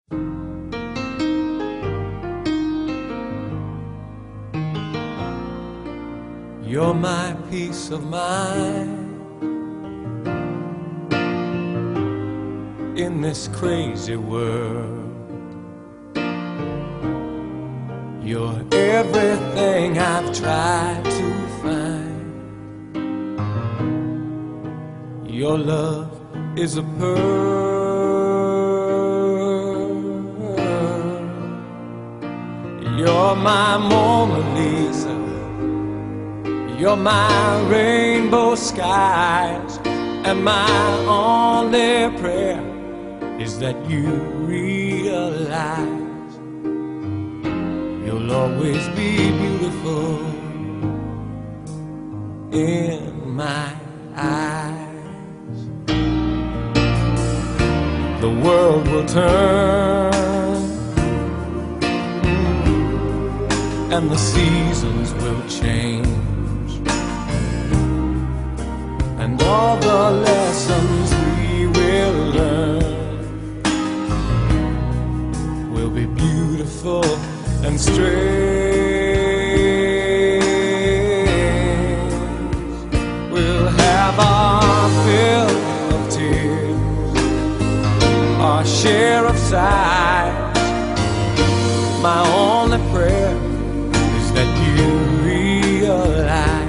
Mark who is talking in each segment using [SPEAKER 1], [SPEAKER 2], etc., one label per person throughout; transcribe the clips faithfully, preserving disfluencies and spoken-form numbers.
[SPEAKER 1] You're my peace of mind in this crazy world. You're everything I've tried to find. Your love is a pearl. You're my Mona Lisa. You're my rainbow skies, and my only prayer is that you realize you'll always be beautiful in my eyes. The world will turn, and the seasons will change, and all the lessons we will learn will be beautiful and strange. We'll have our fill of tears, our share of sighs. My only prayer is that you realize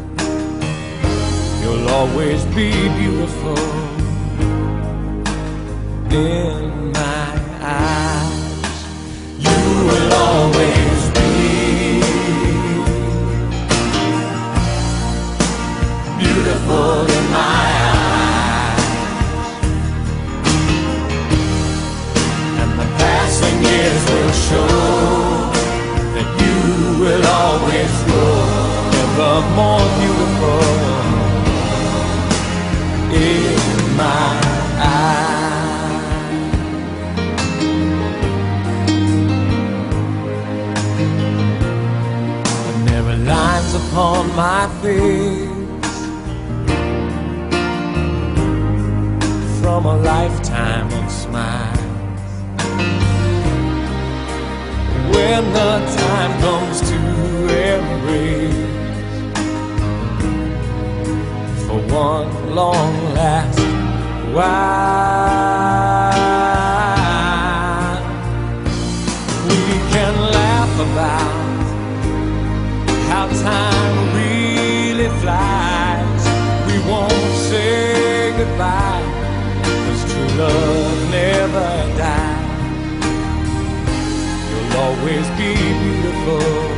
[SPEAKER 1] you'll always be beautiful in my eyes. You will always be beautiful in my eyes. And the passing years will show that you will always grow ever more beautiful in my eyes. And there are lines upon my face from a lifetime of smiles. When the time comes to embrace for one long last while, we can laugh about how time really flies. We won't say goodbye, 'cause true love never dies. You'll always be beautiful